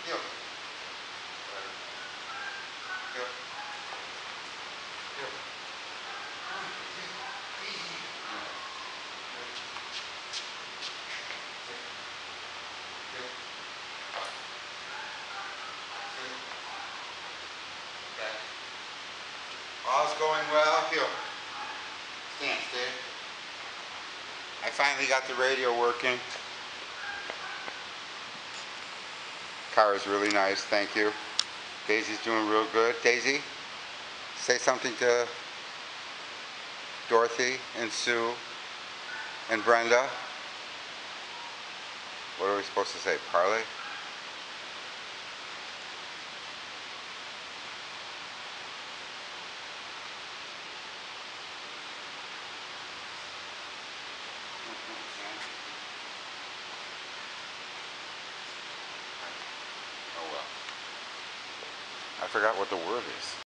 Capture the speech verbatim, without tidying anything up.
Heel. Heel. Heel. Easy. Okay. All's going well. Heel. Stand, stay. I finally got the radio working. Car is really nice, thank you. Daisy's doing real good. Daizee, say something to Dorothy and Sue and Brenda. What are we supposed to say? Parlay? Oh well. I forgot what the word is.